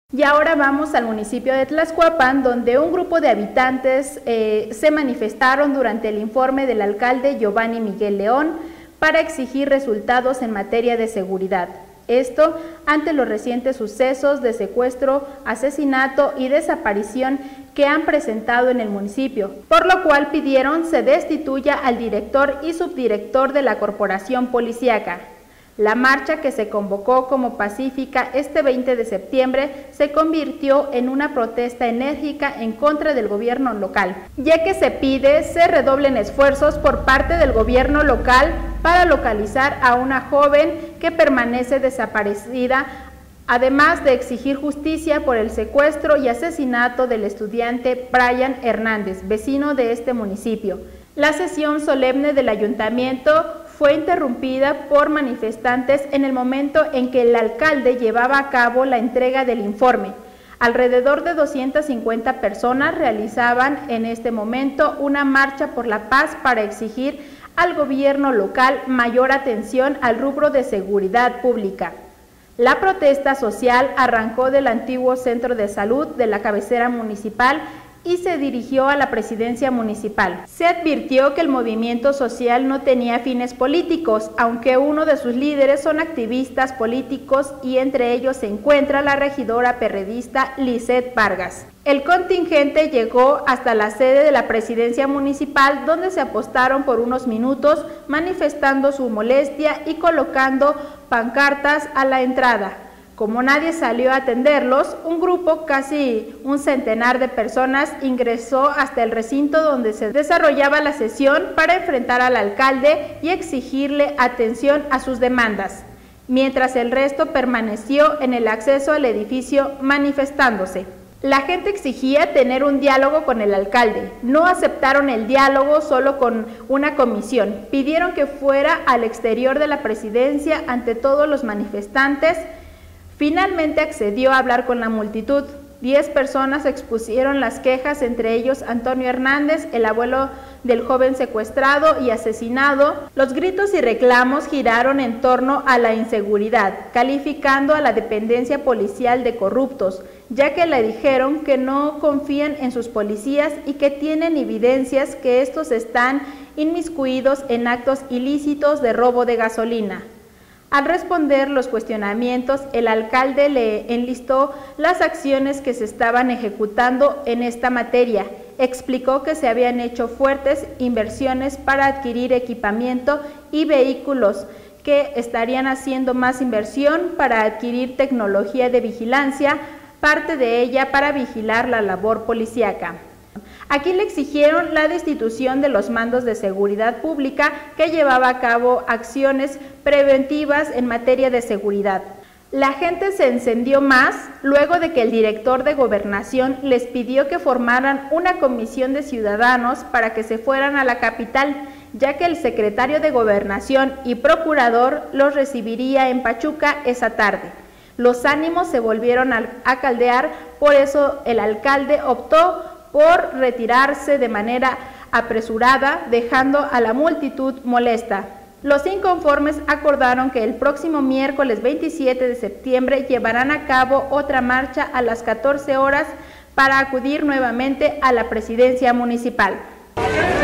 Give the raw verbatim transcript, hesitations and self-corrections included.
Y ahora vamos al municipio de Tlaxcuapan, donde un grupo de habitantes eh, se manifestaron durante el informe del alcalde Giovanni Miguel León para exigir resultados en materia de seguridad. Esto ante los recientes sucesos de secuestro, asesinato y desaparición que han presentado en el municipio, por lo cual pidieron se destituya al director y subdirector de la corporación policíaca. La marcha, que se convocó como pacífica este veinte de septiembre, se convirtió en una protesta enérgica en contra del gobierno local, ya que se pide se redoblen esfuerzos por parte del gobierno local para localizar a una joven que permanece desaparecida, además de exigir justicia por el secuestro y asesinato del estudiante Brian Hernández, vecino de este municipio. La sesión solemne del ayuntamiento fue interrumpida por manifestantes en el momento en que el alcalde llevaba a cabo la entrega del informe. Alrededor de doscientas cincuenta personas realizaban en este momento una marcha por la paz para exigir al gobierno local mayor atención al rubro de seguridad pública. La protesta social arrancó del antiguo centro de salud de la cabecera municipal y se dirigió a la presidencia municipal. Se advirtió que el movimiento social no tenía fines políticos, aunque uno de sus líderes son activistas políticos y entre ellos se encuentra la regidora perredista Lizeth Vargas. El contingente llegó hasta la sede de la presidencia municipal, donde se apostaron por unos minutos manifestando su molestia y colocando pancartas a la entrada. Como nadie salió a atenderlos, un grupo, casi un centenar de personas, ingresó hasta el recinto donde se desarrollaba la sesión para enfrentar al alcalde y exigirle atención a sus demandas, mientras el resto permaneció en el acceso al edificio manifestándose. La gente exigía tener un diálogo con el alcalde. No aceptaron el diálogo solo con una comisión. Pidieron que fuera al exterior de la presidencia ante todos los manifestantes. Finalmente accedió a hablar con la multitud. Diez personas expusieron las quejas, entre ellos Antonio Hernández, el abuelo del joven secuestrado y asesinado. Los gritos y reclamos giraron en torno a la inseguridad, calificando a la dependencia policial de corruptos, ya que le dijeron que no confían en sus policías y que tienen evidencias que estos están inmiscuidos en actos ilícitos de robo de gasolina. Al responder los cuestionamientos, el alcalde le enlistó las acciones que se estaban ejecutando en esta materia. Explicó que se habían hecho fuertes inversiones para adquirir equipamiento y vehículos, que estarían haciendo más inversión para adquirir tecnología de vigilancia, parte de ella para vigilar la labor policíaca. Aquí le exigieron la destitución de los mandos de seguridad pública que llevaba a cabo acciones preventivas en materia de seguridad. La gente se encendió más luego de que el director de Gobernación les pidió que formaran una comisión de ciudadanos para que se fueran a la capital, ya que el secretario de Gobernación y procurador los recibiría en Pachuca esa tarde. Los ánimos se volvieron a caldear, por eso el alcalde optó por retirarse de manera apresurada, dejando a la multitud molesta. Los inconformes acordaron que el próximo miércoles veintisiete de septiembre llevarán a cabo otra marcha a las catorce horas para acudir nuevamente a la presidencia municipal.